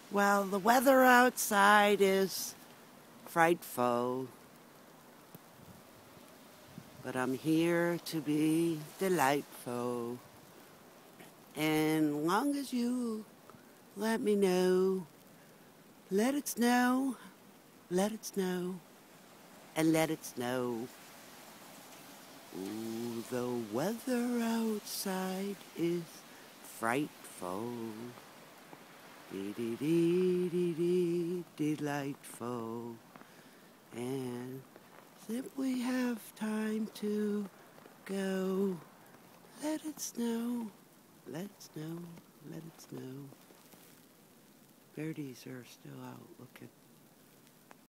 Well, the weather outside is frightful, but I'm here to be delightful. And long as you let me know, let it snow, let it snow, and let it snow. Ooh, the weather outside is frightful. Dee delightful. And if we have time to go, let it snow, let it snow, let it snow. Birdies are still out looking.